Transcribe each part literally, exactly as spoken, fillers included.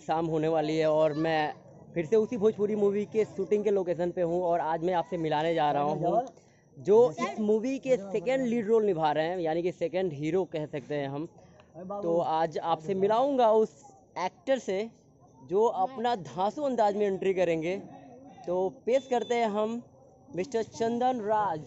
शाम होने वाली है और मैं फिर से उसी भोजपुरी मूवी के शूटिंग के लोकेशन पे हूँ और आज मैं आपसे मिलाने जा रहा हूँ जो इस मूवी के सेकंड लीड रोल निभा रहे हैं, यानी कि सेकंड हीरो कह सकते हैं हम। तो आज आपसे मिलाऊंगा उस एक्टर से जो अपना धांसू अंदाज में एंट्री करेंगे। तो पेश करते हैं हम मिस्टर चंदन राज।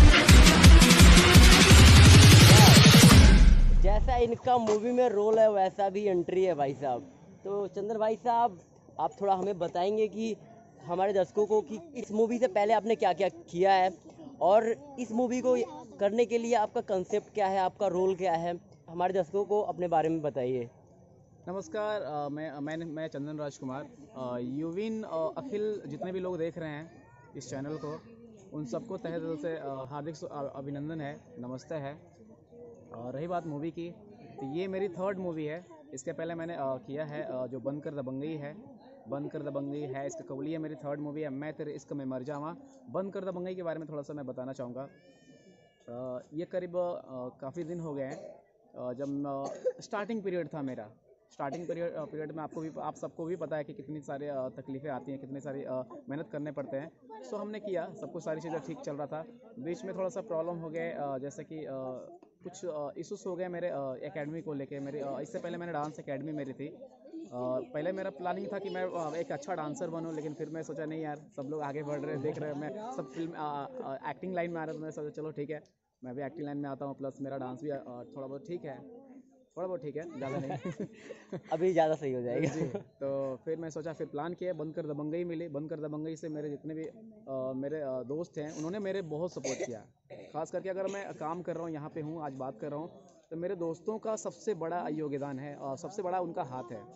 जैसा इनका मूवी में रोल है वैसा भी एंट्री है भाई साहब। तो चंदन भाई साहब, आप थोड़ा हमें बताएंगे कि हमारे दर्शकों को कि इस मूवी से पहले आपने क्या क्या किया है और इस मूवी को करने के लिए आपका कंसेप्ट क्या है, आपका रोल क्या है, हमारे दर्शकों को अपने बारे में बताइए। नमस्कार, आ, मैं मैं मैं चंदन राजकुमार। यूविन अखिल जितने भी लोग देख रहे हैं इस चैनल को, उन सबको तहे दिल से आ, हार्दिक अभिनंदन है, नमस्ते है। और रही बात मूवी की, तो ये मेरी थर्ड मूवी है। इसके पहले मैंने आ, किया है आ, जो बंद कर दबंगई है, बंद कर दबंगई है इसका कबूली है, मेरी थर्ड मूवी है। मैं तेरे इश्क में मर जावा। बंद कर दबंगई के बारे में थोड़ा सा मैं बताना चाहूँगा। ये करीब काफ़ी दिन हो गए हैं जब स्टार्टिंग पीरियड था मेरा। स्टार्टिंग पीरियड पीरियड में आपको भी आप सबको भी पता है कि कितनी सारी तकलीफ़ें आती हैं, कितनी सारी मेहनत करने पड़ते हैं। सो हमने किया, सब कुछ सारी चीज़ें ठीक चल रहा था। बीच में थोड़ा सा प्रॉब्लम हो गया, जैसे कि कुछ इश्यूज हो गए मेरे एकेडमी को लेके। मेरी इससे पहले मैंने डांस एकेडमी मेरी थी। पहले मेरा प्लानिंग था कि मैं एक अच्छा डांसर बनूं, लेकिन फिर मैं सोचा नहीं यार, सब लोग आगे बढ़ रहे हैं, देख रहे हैं, मैं सब फिल्म एक्टिंग लाइन में आ रहा था। मैं सोचा चलो ठीक है, मैं भी एक्टिंग लाइन में आता हूँ, प्लस मेरा डांस भी थोड़ा बहुत ठीक है, थोड़ा बहुत ठीक है, ज़्यादा नहीं अभी ज़्यादा सही हो जाएगा जी। तो फिर मैं सोचा, फिर प्लान किया, बंद कर दबंगई मिली। बंद कर दबंगई से मेरे जितने भी आ, मेरे आ, दोस्त हैं, उन्होंने मेरे बहुत सपोर्ट किया। खास करके अगर मैं काम कर रहा हूँ, यहाँ पे हूँ, आज बात कर रहा हूँ, तो मेरे दोस्तों का सबसे बड़ा योगदान है और सबसे बड़ा उनका हाथ है।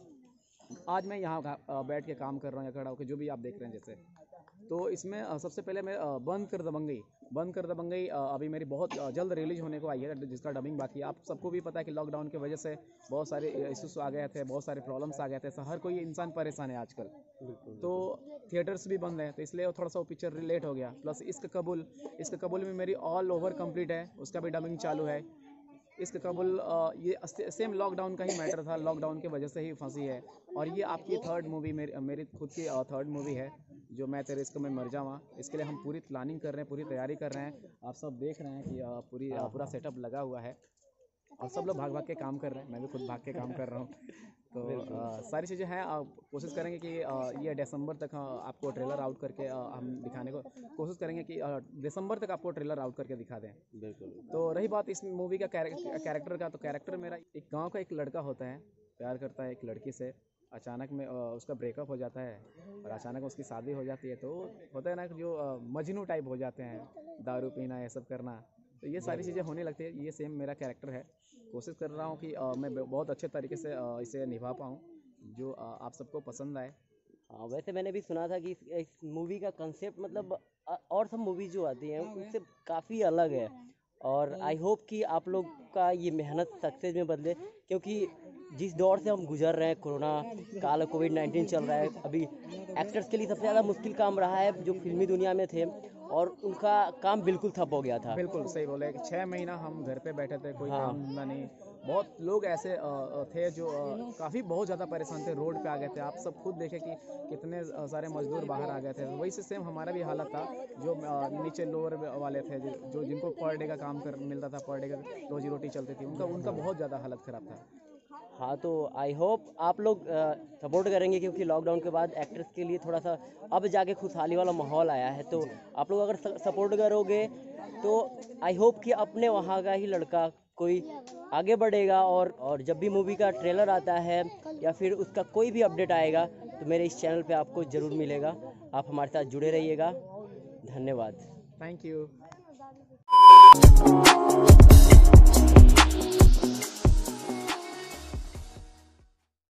आज मैं यहाँ बैठ के काम कर रहा हूँ या खड़ा होकर, जो भी आप देख रहे हैं जैसे। तो इसमें सबसे पहले मैं बंद कर दबंगई बंद कर दबंगई अभी मेरी बहुत जल्द रिलीज होने को आई है, जिसका डबिंग बाकी है। आप सबको भी पता है कि लॉकडाउन की वजह से बहुत सारे इश्यूज आ गए थे, बहुत सारे प्रॉब्लम्स आ गए थे, हर कोई इंसान परेशान है आजकल। तो थिएटर्स भी बंद हैं, तो इसलिए थोड़ा सा वो पिक्चर रिलेट हो गया। प्लस इश्क कबूल इश्क कबूल में मेरी ऑल ओवर कंप्लीट है, उसका भी डबिंग चालू है। इश्क कबूल ये सेम लॉकडाउन का ही मैटर था, लॉकडाउन की वजह से ही फंसी है। और ये आपकी थर्ड मूवी, मेरी मेरी खुद की थर्ड मूवी है, जो मैं तेरे इश्क में मर जावा। इसके लिए हम पूरी प्लानिंग कर रहे हैं, पूरी तैयारी कर रहे हैं। आप सब देख रहे हैं कि पूरी पूरा सेटअप लगा हुआ है और सब लोग भाग भाग के काम कर रहे हैं, मैं भी खुद भाग के काम कर रहा हूँ। तो आ, सारी चीज़ें हैं। कोशिश करेंगे कि आ, ये दिसंबर तक आपको ट्रेलर आउट करके आ, हम दिखाने को कोशिश करेंगे कि दिसंबर तक आपको ट्रेलर आउट करके दिखा दें। बिल्कुल। तो रही बात इस मूवी का कैरेक्टर का, तो कैरेक्टर मेरा एक गांव का एक लड़का होता है, प्यार करता है एक लड़की से। अचानक में उसका ब्रेकअप हो जाता है और अचानक उसकी शादी हो जाती है। तो होता है ना कि जो मजनू टाइप हो जाते हैं, दारू पीना, ये सब करना, तो ये सारी चीज़ें होने लगती है। ये सेम मेरा कैरेक्टर है। कोशिश कर रहा हूँ कि आ, मैं बहुत अच्छे तरीके से आ, इसे निभा पाऊँ, जो आ, आप सबको पसंद आए। हाँ, वैसे मैंने भी सुना था कि इस, इस मूवी का कंसेप्ट मतलब और सब मूवी जो आती हैं उससे काफ़ी अलग है। और आई होप कि आप लोग का ये मेहनत सक्सेस में बदले, क्योंकि जिस दौर से हम गुजर रहे हैं, कोरोना काल, कोविड नाइन्टीन चल रहा है, अभी एक्टर्स के लिए सबसे ज़्यादा मुश्किल काम रहा है जो फिल्मी दुनिया में थे, और उनका काम बिल्कुल ठप हो गया था। बिल्कुल सही बोले कि छः महीना हम घर पे बैठे थे, कोई हाँ। काम धंधा नहीं। बहुत लोग ऐसे थे जो काफ़ी बहुत ज़्यादा परेशान थे, रोड पे आ गए थे। आप सब खुद देखे कि कितने सारे मजदूर बाहर आ गए थे। वही से सेम हमारा भी हालत था, जो नीचे लोअर वाले थे, जो जिनको पर डे का काम कर मिलता था, पर डे का रोजी रोटी चलती थी, उनका उनका बहुत ज़्यादा हालत ख़राब था। हाँ, तो आई होप आप लोग सपोर्ट करेंगे, क्योंकि लॉकडाउन के बाद एक्टर्स के लिए थोड़ा सा अब जाके खुशहाली वाला माहौल आया है। तो आप लोग अगर सपोर्ट करोगे तो आई होप कि अपने वहाँ का ही लड़का कोई आगे बढ़ेगा। और और जब भी मूवी का ट्रेलर आता है या फिर उसका कोई भी अपडेट आएगा तो मेरे इस चैनल पे आपको ज़रूर मिलेगा। आप हमारे साथ जुड़े रहिएगा। धन्यवाद। Thank you.